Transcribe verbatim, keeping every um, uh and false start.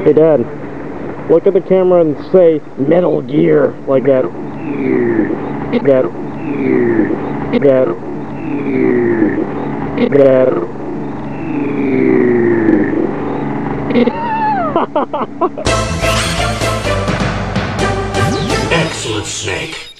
Hey Dad, look at the camera and say Metal Gear like that. That. That. That. Excellent, Snake.